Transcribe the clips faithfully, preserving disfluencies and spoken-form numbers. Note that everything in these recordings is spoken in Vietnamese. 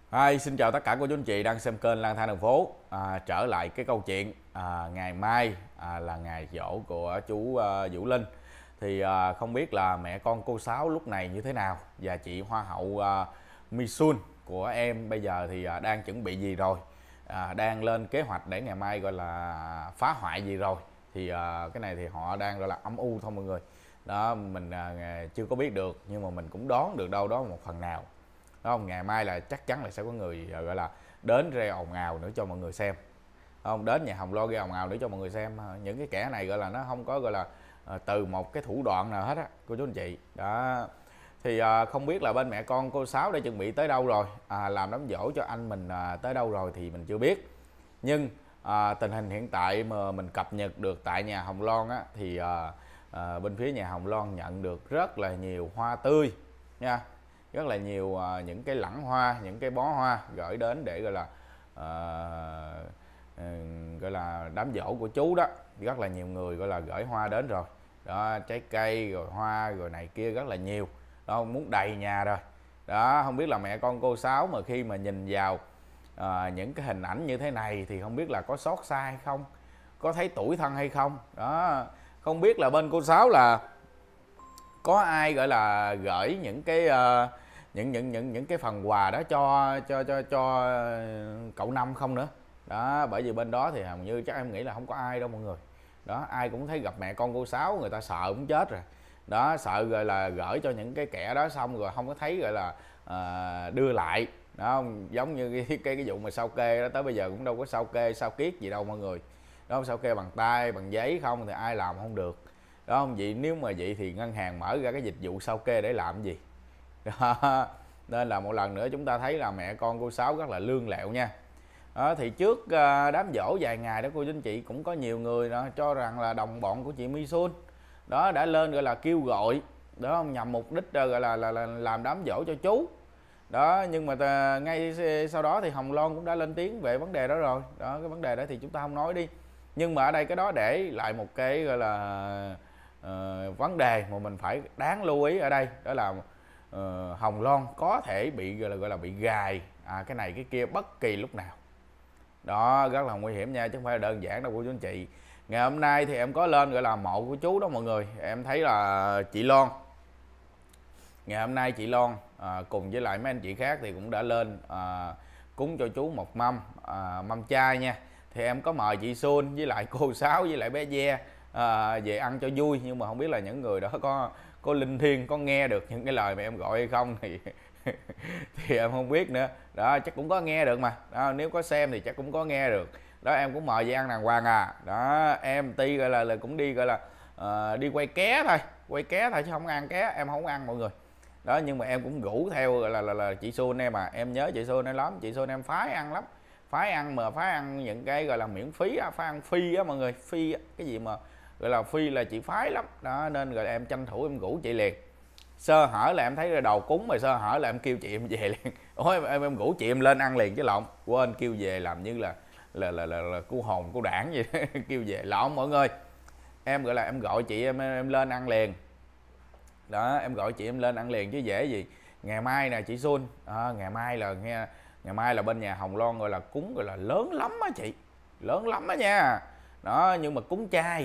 Hi, xin chào tất cả cô chú anh chị đang xem kênh Lang Thang Đường Phố. À, trở lại cái câu chuyện à, ngày mai à, là ngày giỗ của chú à, Vũ Linh. Thì à, không biết là mẹ con cô Sáu lúc này như thế nào, và chị Hoa hậu à, Misun của em bây giờ thì à, đang chuẩn bị gì rồi, à, đang lên kế hoạch để ngày mai gọi là phá hoại gì rồi. Thì à, cái này thì họ đang gọi là âm u thôi mọi người. Đó, mình à, chưa có biết được, nhưng mà mình cũng đoán được đâu đó một phần nào. Đúng không? Ngày mai là chắc chắn là sẽ có người gọi là đến rê ồn ào nữa cho mọi người xem. Đúng không? Đến nhà Hồng Loan gây ồn ào nữa cho mọi người xem. Những cái kẻ này gọi là nó không có gọi là từ một cái thủ đoạn nào hết á cô chú anh chị. Đó. Thì à, không biết là bên mẹ con cô Sáu đã chuẩn bị tới đâu rồi, à, làm đám dỗ cho anh mình à, tới đâu rồi thì mình chưa biết. Nhưng à, tình hình hiện tại mà mình cập nhật được tại nhà Hồng Loan á, thì à, à, bên phía nhà Hồng Loan nhận được rất là nhiều hoa tươi nha, rất là nhiều uh, những cái lẵng hoa, những cái bó hoa gửi đến để gọi là uh, uh, gọi là đám dỗ của chú đó. Rất là nhiều người gọi là gửi hoa đến rồi đó, trái cây rồi hoa rồi này kia rất là nhiều đó, muốn đầy nhà rồi đó. Không biết là mẹ con cô Sáu mà khi mà nhìn vào uh, những cái hình ảnh như thế này thì không biết là có xót xa hay không, có thấy tủi thân hay không đó. Không biết là bên cô Sáu là có ai gọi là gửi những cái uh, những những những những cái phần quà đó cho cho cho cho cậu Năm không nữa đó. Bởi vì bên đó thì hầu như chắc em nghĩ là không có ai đâu mọi người đó. Ai cũng thấy gặp mẹ con cô Sáu người ta sợ cũng chết rồi đó, sợ gọi là gửi cho những cái kẻ đó xong rồi không có thấy gọi là uh, đưa lại đó. Giống như cái cái cái vụ mà sao kê đó, tới bây giờ cũng đâu có sao kê sao kiết gì đâu mọi người đó. Sao kê bằng tay bằng giấy không thì ai làm không được đó không vậy. Nếu mà vậy thì ngân hàng mở ra cái dịch vụ sao kê để làm gì đó. Nên là một lần nữa chúng ta thấy là mẹ con cô Sáu rất là lương lẹo nha đó. Thì trước đám dỗ vài ngày đó cô chú anh chị cũng có nhiều người đó cho rằng là đồng bọn của chị Misun đó đã lên gọi là kêu gọi đó, nhằm mục đích gọi là, là, là làm đám dỗ cho chú đó. Nhưng mà ta, ngay sau đó thì Hồng Loan cũng đã lên tiếng về vấn đề đó rồi đó. Cái vấn đề đó thì chúng ta không nói đi, nhưng mà ở đây cái đó để lại một cái gọi là uh, vấn đề mà mình phải đáng lưu ý ở đây, đó là uh, Hồng Loan có thể bị gọi là gọi là bị gài à, cái này cái kia bất kỳ lúc nào đó. Rất là nguy hiểm nha, chứ không phải là đơn giản đâu cô chú anh chị. Ngày hôm nay thì em có lên gọi là mộ của chú đó mọi người, em thấy là chị Loan, ngày hôm nay chị Loan à, cùng với lại mấy anh chị khác thì cũng đã lên à, cúng cho chú một mâm à, mâm chai nha. Thì em có mời chị Xuân với lại cô Sáu với lại bé Ve à, về ăn cho vui, nhưng mà không biết là những người đó có có linh thiêng có nghe được những cái lời mà em gọi hay không thì thì em không biết nữa đó. Chắc cũng có nghe được mà đó, nếu có xem thì chắc cũng có nghe được đó. Em cũng mời về ăn đàng hoàng à đó. Em ti gọi là, là cũng đi gọi là uh, đi quay ké thôi, quay ké thôi chứ không ăn ké, em không ăn mọi người đó. Nhưng mà em cũng rủ theo là là, là chị Xuân em à, em nhớ chị Xuân em lắm. Chị Xuân em phái ăn lắm, phái ăn mà phái ăn những cái gọi là miễn phí á, phái ăn phi á mọi người. Phi á, cái gì mà gọi là phi là chị phái lắm đó, nên rồi em tranh thủ em rủ chị liền. Sơ hở là em thấy đầu cúng rồi sơ hở là em kêu chị em về liền. Ôi em, em em rủ chị em lên ăn liền chứ lộn, quên kêu về làm như là là là là, là cu hồn cu đảng vậy kêu về lộn mọi người. Em gọi là em gọi chị em em lên ăn liền đó. Em gọi chị em lên ăn liền chứ dễ gì. Ngày mai nè chị Xuân à, ngày mai là nghe ngày mai là bên nhà Hồng Loan gọi là cúng gọi là lớn lắm á chị, lớn lắm á nha đó. Nhưng mà cúng chay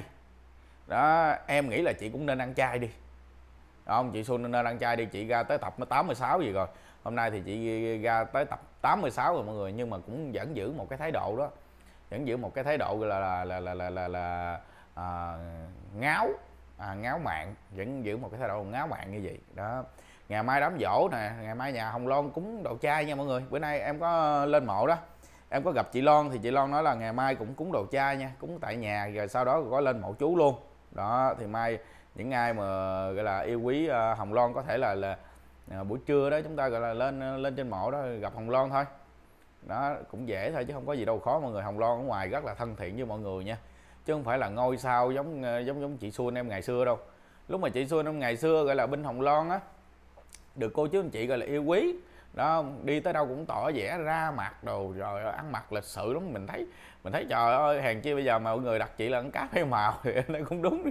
đó, em nghĩ là chị cũng nên ăn chay đi không. Chị Xuân nên ăn chay đi, chị ra tới tập tám mươi sáu gì rồi, hôm nay thì chị ra tới tập tám mươi sáu rồi mọi người. Nhưng mà cũng vẫn giữ một cái thái độ đó, vẫn giữ một cái thái độ là là là là là, là, là à, ngáo à, ngáo mạng, vẫn giữ một cái thái độ ngáo mạng như vậy đó. Ngày mai đám dỗ nè, ngày mai nhà Hồng Loan cúng đồ chay nha mọi người. Bữa nay em có lên mộ đó, em có gặp chị Loan thì chị Loan nói là ngày mai cũng cúng đồ chay nha, cúng tại nhà rồi sau đó có lên mộ chú luôn đó. Thì mai những ai mà gọi là yêu quý Hồng Loan có thể là là buổi trưa đó chúng ta gọi là lên lên trên mộ đó gặp Hồng Loan thôi đó, cũng dễ thôi chứ không có gì đâu khó mọi người. Hồng Loan ở ngoài rất là thân thiện với mọi người nha, chứ không phải là ngôi sao giống giống giống chị Xuân em ngày xưa đâu. Lúc mà chị Xuân em ngày xưa gọi là bên Hồng Loan á, được cô chú anh chị gọi là yêu quý đó, đi tới đâu cũng tỏ vẻ ra mặt đồ rồi ăn mặc lịch sự lắm. Mình thấy mình thấy trời ơi, hèn chi bây giờ mà mọi người đặt chị là ăn cá phê màu thì nó cũng đúng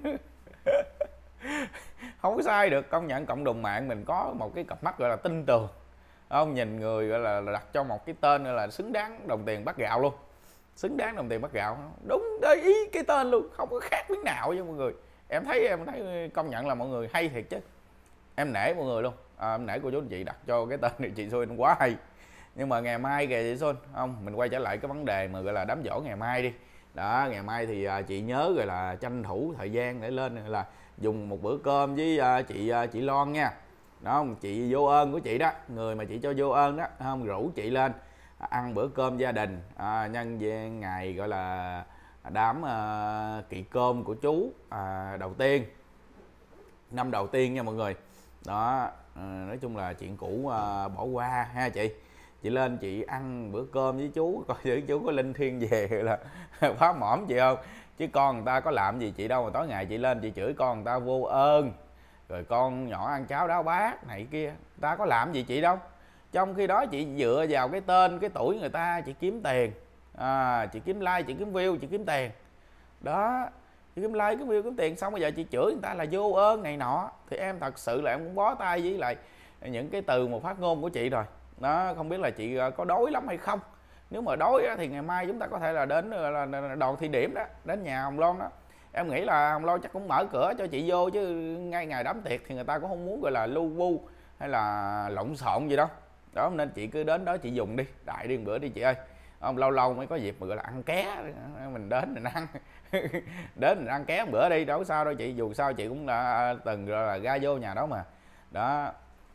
không có sai được. Công nhận cộng đồng mạng mình có một cái cặp mắt gọi là tin tưởng không, nhìn người gọi là đặt cho một cái tên gọi là xứng đáng đồng tiền bát gạo luôn, xứng đáng đồng tiền bát gạo, đúng đấy ý cái tên luôn, không có khác miếng nào với mọi người. Em thấy em thấy công nhận là mọi người hay thiệt chứ, em nể mọi người luôn, à, em nể cô chú anh chị đặt cho cái tên này chị Xuân quá hay. Nhưng mà ngày mai kìa chị Xuân, không, mình quay trở lại cái vấn đề mà gọi là đám giỗ ngày mai đi. Đó, ngày mai thì à, chị nhớ rồi là tranh thủ thời gian để lên là dùng một bữa cơm với à, chị à, chị Loan nha. Đó, chị vô ơn của chị đó, người mà chị cho vô ơn đó, không, rủ chị lên à, ăn bữa cơm gia đình à, nhân ngày gọi là đám à, kỵ cơm của chú à, đầu tiên, năm đầu tiên nha mọi người. Đó, à, nói chung là chuyện cũ à, bỏ qua ha chị. Chị lên chị ăn bữa cơm với chú, coi thử chú có linh thiêng về là phá mỏm chị không. Chứ con người ta có làm gì chị đâu mà tối ngày chị lên chị chửi con người ta vô ơn, rồi con nhỏ ăn cháo đáo bát này kia, người ta có làm gì chị đâu. Trong khi đó chị dựa vào cái tên cái tuổi người ta chị kiếm tiền, à, chị kiếm like, chị kiếm view, chị kiếm tiền đó, chị kiếm like kiếm view kiếm tiền, xong bây giờ chị chửi người ta là vô ơn này nọ, thì em thật sự là em cũng bó tay với lại những cái từ một phát ngôn của chị rồi đó. Không biết là chị có đối lắm hay không, nếu mà đối thì ngày mai chúng ta có thể là đến là đoàn thi điểm đó, đến nhà Hồng Loan đó. Em nghĩ là Hồng Loan chắc cũng mở cửa cho chị vô, chứ ngay ngày đám tiệc thì người ta cũng không muốn gọi là lu bu hay là lộn xộn gì đâu đó, nên chị cứ đến đó chị dùng đi, đại đi một bữa đi chị ơi. Không, lâu lâu mới có dịp mà gọi là ăn ké, mình đến mình ăn đến mình ăn ké một bữa đi, đâu có sao đâu chị, dù sao chị cũng đã từng rồi là ra vô nhà đó mà. Đó,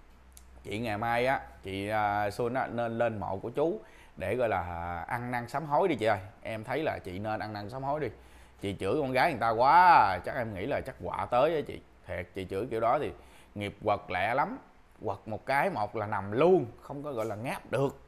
chị ngày mai á chị uh, Xuân á, nên lên mộ của chú để gọi là ăn năn sám hối đi chị ơi. Em thấy là chị nên ăn năn sám hối đi. Chị chửi con gái người ta quá, chắc em nghĩ là chắc quạ tới á chị. Thiệt, chị chửi kiểu đó thì nghiệp quật lẹ lắm, quật một cái một là nằm luôn, không có gọi là ngáp được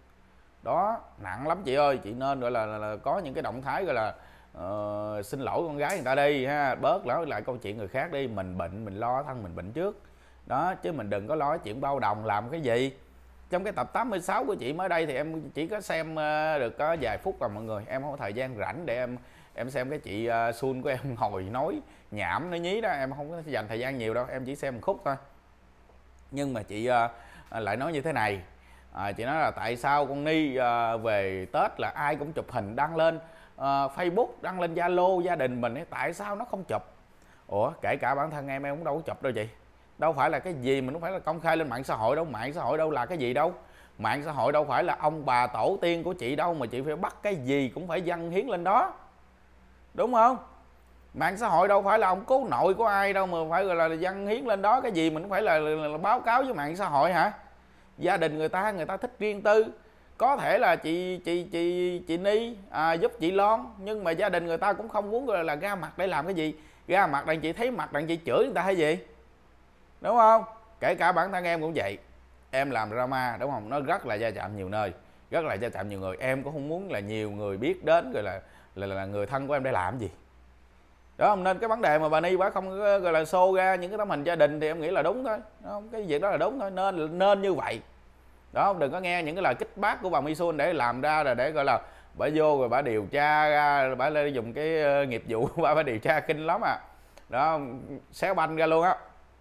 đó, nặng lắm chị ơi. Chị nên gọi là, là, là có những cái động thái gọi là uh, xin lỗi con gái người ta đi ha, bớt nói lại câu chuyện người khác đi, mình bệnh mình lo thân mình bệnh trước đó, chứ mình đừng có lo chuyện bao đồng làm cái gì. Trong cái tập tám mươi sáu của chị mới đây thì em chỉ có xem được có vài phút là mọi người, em không có thời gian rảnh để em em xem cái chị uh, Sun của em ngồi nói nhảm nói nhí đó, em không có dành thời gian nhiều đâu, em chỉ xem một khúc thôi. Nhưng mà chị uh, lại nói như thế này, à, chị nói là tại sao con Ni uh, về Tết là ai cũng chụp hình đăng lên uh, Facebook, đăng lên Zalo gia đình mình ấy, tại sao nó không chụp? Ủa, kể cả bản thân em em cũng đâu có chụp đâu chị, đâu phải là cái gì mình cũng phải là công khai lên mạng xã hội đâu, mạng xã hội đâu là cái gì đâu, mạng xã hội đâu phải là ông bà tổ tiên của chị đâu mà chị phải bắt cái gì cũng phải dâng hiến lên đó, đúng không? Mạng xã hội đâu phải là ông cố nội của ai đâu mà phải gọi là dâng hiến lên đó, cái gì mình cũng phải là, là, là báo cáo với mạng xã hội hả? Gia đình người ta người ta thích riêng tư, có thể là chị chị chị chị Ni à, giúp chị Loan, nhưng mà gia đình người ta cũng không muốn gọi là ra mặt để làm cái gì, ra mặt đằng chị thấy mặt đằng chị chửi người ta hay gì, đúng không? Kể cả bản thân em cũng vậy, em làm drama đúng không, nó rất là va chạm nhiều nơi, rất là va chạm nhiều người, em cũng không muốn là nhiều người biết đến rồi là là, là người thân của em để làm gì đó không. Nên cái vấn đề mà bà Ni bà không gọi là show ra những cái tấm hình gia đình thì em nghĩ là đúng thôi, không? Cái việc đó là đúng thôi, nên nên như vậy đó. Đừng có nghe những cái lời kích bác của bà My Xuân để làm ra rồi để gọi là bà vô rồi bà điều tra ra, bà lên dùng cái nghiệp vụ bà bà điều tra kinh lắm à đó, xéo banh ra luôn á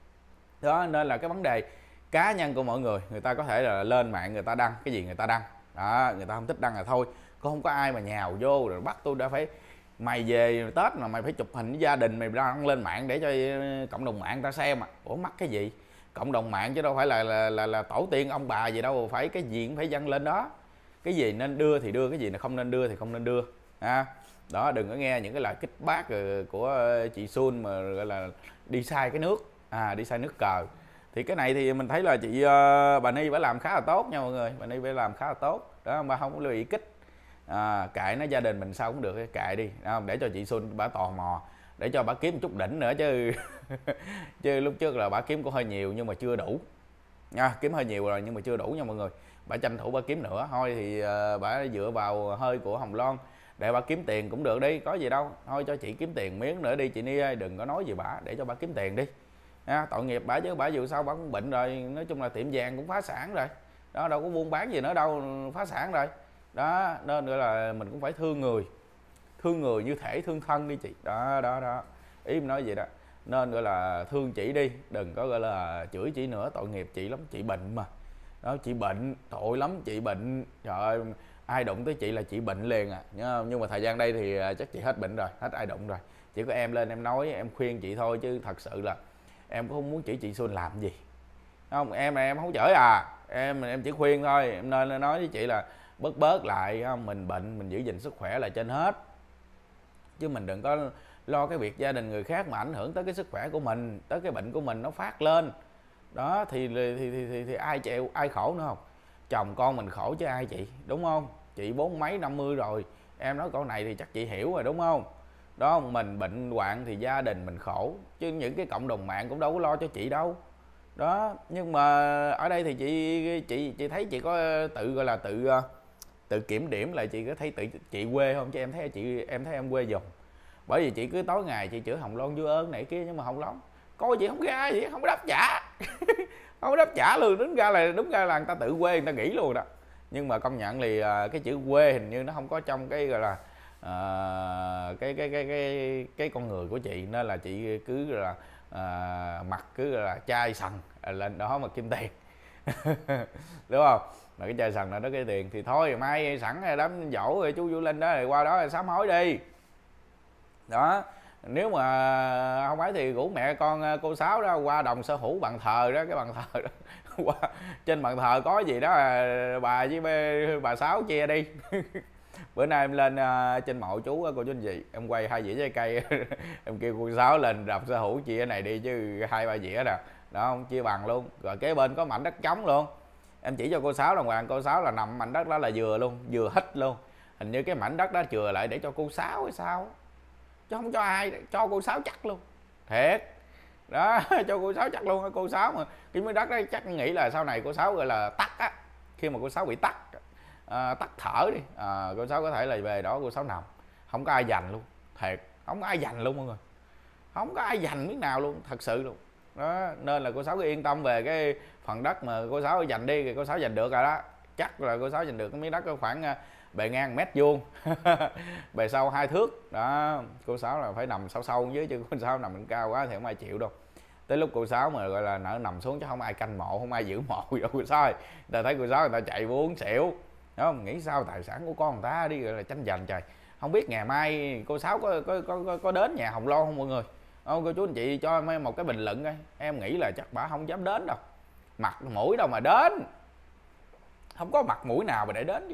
đó. đó nên là cái vấn đề cá nhân của mọi người, người ta có thể là lên mạng người ta đăng cái gì người ta đăng đó, người ta không thích đăng là thôi, có không có ai mà nhào vô rồi bắt tôi đã phải mày về Tết mà mày phải chụp hình với gia đình mày đăng lên mạng để cho cộng đồng mạng ta xem à. Ủa mắc cái gì, cộng đồng mạng chứ đâu phải là là, là là tổ tiên ông bà gì đâu, phải cái gì cũng phải dâng lên đó, cái gì nên đưa thì đưa, cái gì là không nên đưa thì không nên đưa ha. Đó, đừng có nghe những cái lời kích bác của chị Sun mà gọi là đi sai cái nước à, đi sai nước cờ. Thì cái này thì mình thấy là chị uh, bà Ni phải làm khá là tốt nha mọi người, bà Ni phải làm khá là tốt đó, mà không có bị kích à, kệ nó, gia đình mình sao cũng được, kệ đi không? Để cho chị Xuân bà tò mò, để cho bà kiếm một chút đỉnh nữa chứ chứ lúc trước là bà kiếm cũng hơi nhiều nhưng mà chưa đủ nha, kiếm hơi nhiều rồi nhưng mà chưa đủ nha mọi người. Bà tranh thủ bà kiếm nữa thôi thì uh, bà dựa vào hơi của Hồng Loan để bà kiếm tiền cũng được đi, có gì đâu, thôi cho chị kiếm tiền miếng nữa đi chị Ni ơi, đừng có nói gì bà, để cho bà kiếm tiền đi ha. Tội nghiệp bà chứ, bà dù sao bà cũng bệnh rồi, nói chung là tiệm vàng cũng phá sản rồi đó, đâu có buôn bán gì nữa đâu, phá sản rồi đó. Nên gọi là mình cũng phải thương người, thương người như thể thương thân đi chị đó đó đó, ý em nói vậy đó. Nên gọi là thương chị đi, đừng có gọi là chửi chị nữa, tội nghiệp chị lắm, chị bệnh mà Đó, chị bệnh, tội lắm, chị bệnh, trời ơi, ai đụng tới chị là chị bệnh liền à. Nhưng mà thời gian đây thì chắc chị hết bệnh rồi, hết ai đụng rồi. Chỉ có em lên em nói, em khuyên chị thôi, chứ thật sự là em cũng không muốn chỉ chị Xuân làm gì. Không, em là em không chửi à, em em chỉ khuyên thôi. Em nên nói với chị là bớt bớt lại, mình bệnh mình giữ gìn sức khỏe là trên hết, chứ mình đừng có lo cái việc gia đình người khác mà ảnh hưởng tới cái sức khỏe của mình, tới cái bệnh của mình nó phát lên. Đó thì thì thì, thì, thì ai chịu, ai khổ nữa không? Chồng con mình khổ chứ ai chị, đúng không? Chị bốn mấy năm mươi rồi, em nói câu này thì chắc chị hiểu rồi đúng không? Đó, mình bệnh hoạn thì gia đình mình khổ, chứ những cái cộng đồng mạng cũng đâu có lo cho chị đâu. Đó, nhưng mà ở đây thì chị chị chị thấy chị có tự gọi là tự tự kiểm điểm lại, chị có thấy tự chị quê không? Chứ em thấy chị em thấy em quê dùm. Bởi vì chị cứ tối ngày chị chữa Hồng Loan vô ơn này kia, nhưng mà Hồng Loan coi chị không ra gì, không có đáp trả. Không có đáp trả luôn, đúng ra là đúng ra là người ta tự quê người ta nghĩ luôn đó. Nhưng mà công nhận thì cái chữ quê hình như nó không có trong cái gọi là uh, cái, cái cái cái cái con người của chị, nên là chị cứ là uh, mặt cứ là chai sần lên đó mà kiếm tiền. Đúng không? Mà cái chai sần là đó cái tiền thì thôi, mai sẵn đám dỗ rồi chú Vũ Linh đó, rồi qua đó là sám hối đi. Đó, nếu mà không phải thì rủ mẹ con cô Sáu đó qua đồng sở hữu bàn thờ đó, cái bàn thờ đó. Qua, trên bàn thờ có gì đó bà với bà Sáu chia đi. Bữa nay em lên uh, trên mộ chú cô chú anh chị, em quay hai dĩa trái cây. Em kêu cô Sáu lên đập sở hữu chia cái này đi, chứ hai ba dĩa nè đó, không chia bằng luôn. Rồi kế bên có mảnh đất trống luôn, em chỉ cho cô Sáu đàng hoàng. Cô Sáu là nằm mảnh đất đó là vừa luôn, vừa hít luôn. Hình như cái mảnh đất đó chừa lại để cho cô Sáu hay sao, chứ không cho ai, cho cô Sáu chắc luôn, thiệt đó. Cho cô Sáu chắc luôn. Cô Sáu mà cái miếng đất đó chắc nghĩ là sau này cô Sáu gọi là tắc á, khi mà cô Sáu bị tắc à, tắc thở đi à, cô Sáu có thể là về đó cô Sáu nằm, không có ai giành luôn, thiệt không có ai giành luôn mọi người, không có ai giành miếng nào luôn, thật sự luôn đó. Nên là cô Sáu cứ yên tâm về cái phần đất mà cô Sáu giành đi thì cô Sáu giành được rồi đó. Chắc là cô Sáu giành được cái miếng đất có khoảng bề ngang mét vuông, bề sâu hai thước đó. Cô Sáu là phải nằm sâu sâu dưới, chứ cô Sáu nằm cao quá thì không ai chịu đâu. Tới lúc cô Sáu mà gọi là nở nằm xuống chứ không ai canh mộ, không ai giữ mộ gì đâu cô Sáu ơi. Người ta thấy cô Sáu người ta chạy uống xỉu, đúng không? Nghĩ sao tài sản của con người ta đi gọi là tranh giành trời. Không biết ngày mai cô Sáu có có có, có đến nhà Hồng Loan không mọi người? Không, cô chú anh chị cho em một cái bình luận coi. Em nghĩ là chắc bà không dám đến đâu, mặt mũi đâu mà đến, không có mặt mũi nào mà để đến chứ,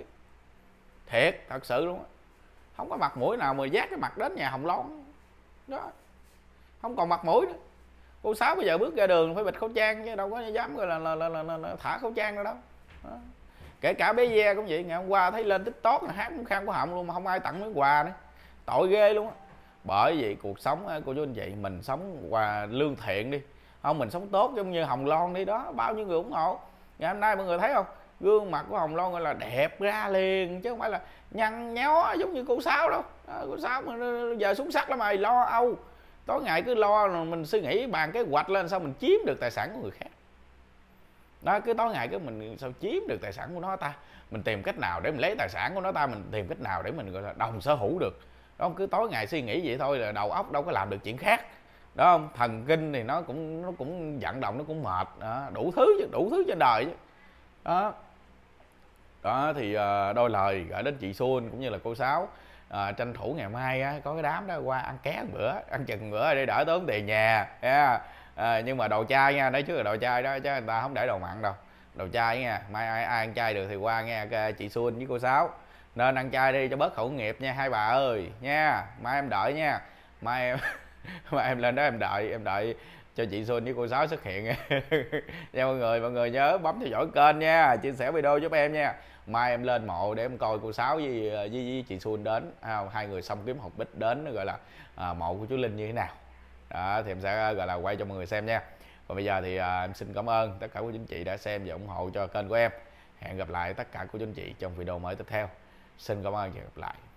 thiệt thật sự luôn á. Không có mặt mũi nào mà vác cái mặt đến nhà Hồng Loan đó, không còn mặt mũi nữa. Cô Sáu bây giờ bước ra đường phải bịt khẩu trang chứ đâu có dám gọi là, là, là, là, là, là thả khẩu trang nữa đâu đó. Kể cả bé Ve cũng vậy, ngày hôm qua thấy lên TikTok là hát cũng khang của họng luôn mà không ai tặng miếng quà nữa, tội ghê luôn á. Bởi vì cuộc sống cô chú anh chị, mình sống quà lương thiện đi, không mình sống tốt giống như Hồng Loan đi đó, bao nhiêu người ủng hộ. Ngày hôm nay mọi người thấy không, gương mặt của Hồng Loan gọi là đẹp ra liền, chứ không phải là nhăn nhó giống như cô Sáu đâu. À, cô Sáu mà giờ xuống sắc lắm mày, lo âu tối ngày cứ lo là mình suy nghĩ bàn cái hoạch lên sao mình chiếm được tài sản của người khác đó. Cứ tối ngày cứ mình sao chiếm được tài sản của nó ta, mình tìm cách nào để mình lấy tài sản của nó ta, mình tìm cách nào để mình gọi là đồng sở hữu được đó. Cứ tối ngày suy nghĩ vậy thôi là đầu óc đâu có làm được chuyện khác đó không. Thần kinh thì nó cũng nó cũng vận động, nó cũng mệt đó. Đủ thứ chứ, đủ thứ trên đời chứ đó. Đó thì uh, đôi lời gửi đến chị Xuân cũng như là cô Sáu, à, tranh thủ ngày mai á, có cái đám đó qua ăn ké một bữa, ăn chừng bữa để đỡ tốn tiền nhà yeah. À, nhưng mà đồ chay nha, nói trước là đồ chay đó, chứ người ta không để đồ mặn đâu, đồ chay nha. Mai ai, ai ăn chay được thì qua nghe chị Xuân với cô Sáu, nên ăn chay đi cho bớt khẩu nghiệp nha hai bà ơi nha. Mai em đợi nha, mai em mai em lên đó em đợi, em đợi cho chị Xuân với cô Sáu xuất hiện. Nha mọi người, mọi người nhớ bấm theo dõi kênh nha, chia sẻ video giúp em nha. Mai em lên mộ để em coi cô Sáu với, với, với chị Xuân đến, hai người xong kiếm hộp bích đến gọi là à, mộ của chú Linh như thế nào đó, thì em sẽ gọi là quay cho mọi người xem nha. Còn bây giờ thì à, em xin cảm ơn tất cả quý anh chị đã xem và ủng hộ cho kênh của em. Hẹn gặp lại tất cả quý anh chị trong video mới tiếp theo. Xin cảm ơn và hẹn gặp lại.